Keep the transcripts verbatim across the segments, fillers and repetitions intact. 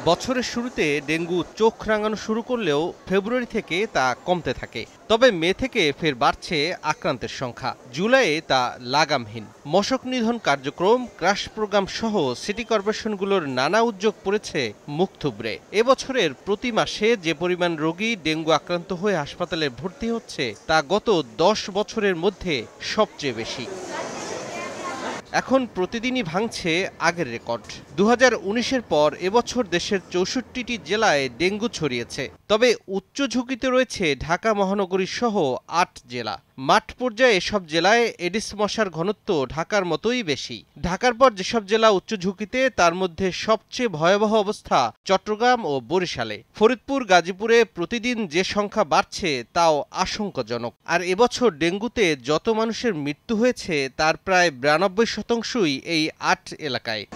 বছরের শুরুতে ডেঙ্গু চোখ রাঙানো শুরু করলেও ফেব্রুয়ারি থেকে তা কমতে থাকে। তবে মে থেকে ফের বাড়ছে আক্রান্তের সংখ্যা। জুলাইয়ে তা লাগামহীন। মশক নিধন কার্যক্রম, ক্রাশ প্রোগ্রাম সহ সিটি কর্পোরেশনগুলোর নানা উদ্যোগ পড়েছে মুখ থুবড়ে। এবছরের প্রতি মাসে যে পরিমাণ রোগী ডেঙ্গু আক্রান্ত হয়ে হাসপাতালে ভর্তি হচ্ছে তা গত দশ বছরের মধ্যে সবচেয়ে বেশি। এখন প্রতিদিনই ভাঙছে আগের রেকর্ড। দু হাজার উনিশের পর এবছর দেশের চৌষট্টিটি জেলায় ডেঙ্গু ছড়িয়েছে। তবে উচ্চ ঝুঁকিতে রয়েছে ঢাকা মহানগরী সহ আট জেলা। মাঠ পর্যায়ে এসব জেলায় এডিস মশার ঘনত্ব ঢাকার মতোই বেশি। ঢাকার পর যেসব জেলা উচ্চ ঝুঁকিতে তার মধ্যে সবচেয়ে ভয়াবহ অবস্থা চট্টগ্রাম ও বরিশালে। ফরিদপুর, গাজীপুরে প্রতিদিন যে সংখ্যা বাড়ছে তাও আশঙ্কাজনক। আর এবছর ডেঙ্গুতে যত মানুষের মৃত্যু হয়েছে তার প্রায় বিরানব্বই শতাংশই এই আট এলাকায়।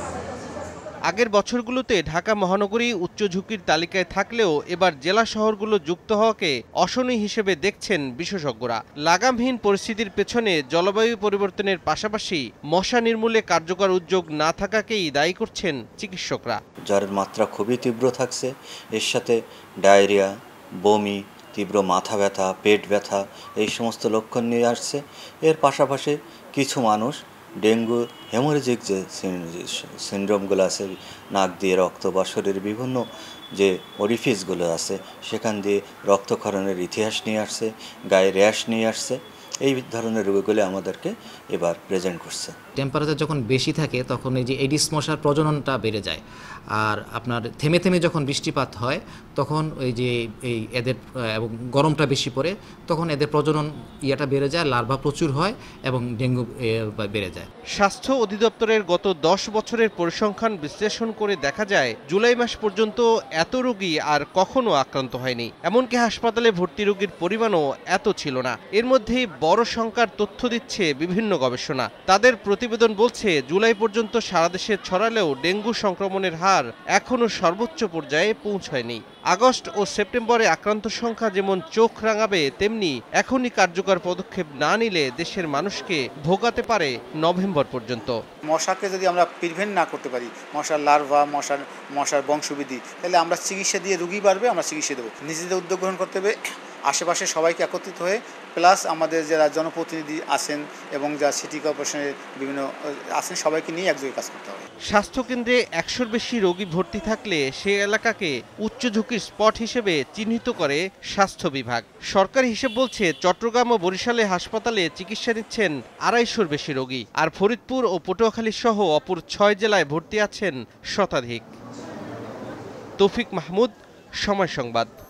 আগের বছরগুলোতে ঢাকা মহানগরী উচ্চ ঝুঁকির তালিকায় থাকলেও এবার জেলা শহরগুলো যুক্ত হওয়াকে অশনি হিসেবে দেখছেন বিশেষজ্ঞরা। লাগামহীন পরিস্থিতির পেছনে জলবায়ু পরিবর্তনের পাশাপাশি মশা নির্মূলে কার্যকর উদ্যোগ না থাকাকেই দায়ী করছেন চিকিৎসকরা। জ্বরের মাত্রা খুবই তীব্র থাকছে, এর সাথে ডায়রিয়া, বমি, তীব্র মাথা ব্যথা, পেট ব্যথা এই সমস্ত লক্ষণ নিয়ে আসছে। এর পাশাপাশি কিছু মানুষ ডেঙ্গু হেমোরেজিক যে সিনড্রোমগুলো আছে, নাক দিয়ে রক্ত বা শরীরের বিভিন্ন যে অরিফিসগুলো আছে সেখান দিয়ে রক্তক্ষরণের ইতিহাস নিয়ে আসছে, গায়ে র্যাশ নিয়ে আসছে। এই ধরনের রোগগুলো আমাদেরকে এবার প্রেজেন্ট করছে। টেম্পারেচার যখন বেশি থাকে তখন এই যে এডিস মশার প্রজননটা বেড়ে যায়। আর আপনার থেমে থেমে যখন বৃষ্টিপাত হয় তখন ওই যে এই এদের এবং গরমটা বেশি পড়ে তখন এদের প্রজনন ইয়াটা বেড়ে যায়, লার্ভা প্রচুর হয় এবং ডেঙ্গু বেড়ে যায়। স্বাস্থ্য অধিদপ্তরের গত দশ বছরের পরিসংখ্যান বিশ্লেষণ করে দেখা যায় জুলাই মাস পর্যন্ত এত রোগী আর কখনো আক্রান্ত হয়নি। এমনকি হাসপাতালে ভর্তি রোগীর পরিমাণও এত ছিল না। এর মধ্যেই বড় সংখ্যার তথ্য দিচ্ছে বিভিন্ন গবেষণা। তাদের প্রতিবেদন বলছে জুলাই পর্যন্ত সারা দেশে ছড়ালেও ডেঙ্গু সংক্রমণের হার এখনো সর্বোচ্চ পর্যায়ে পৌঁছায়নি। আগস্ট ও সেপ্টেম্বরে আক্রান্ত সংখ্যা যেমন চোখ রাঙাবে, তেমনি এখনই কার্যকর পদক্ষেপ না নিলে দেশের মানুষকে ভোগাতে পারে নভেম্বর পর্যন্ত। মশাকে যদি আমরা প্রিভেন্ট না করতে পারি, মশার লার্ভা, মশার মশার বংশবৃদ্ধি, তাহলে আমরা চিকিৎসা দিয়ে রোগী বাড়বে, আমরা চিকিৎসা দেবো। নিজেদের উদ্যোগ গ্রহণ করতে হবে, আশেপাশে সবাইকে একত্রিত হয়ে, প্লাস আমাদের যারা জনপ্রতিনিধি আছেন এবং যা সিটি কর্পোরেশনের বিভিন্ন আছেন সবাইকে নিয়ে একযোগে কাজ করতে হবে। স্বাস্থ্যকেন্দ্রে একশোর বেশি রোগী ভর্তি থাকলে সে এলাকাকে উচ্চ ঝুঁকির স্পট হিসেবে চিহ্নিত করে স্বাস্থ্য বিভাগ। সরকারি হিসেব বলছে চট্টগ্রাম ও বরিশালে হাসপাতালে চিকিৎসা নিচ্ছেন আড়াইশোর বেশি রোগী। আর ফরিদপুর ও পটুয়াখালী সহ অপর ছয় জেলায় ভর্তি আছেন শতাধিক। তৌফিক মাহমুদ, সময় সংবাদ।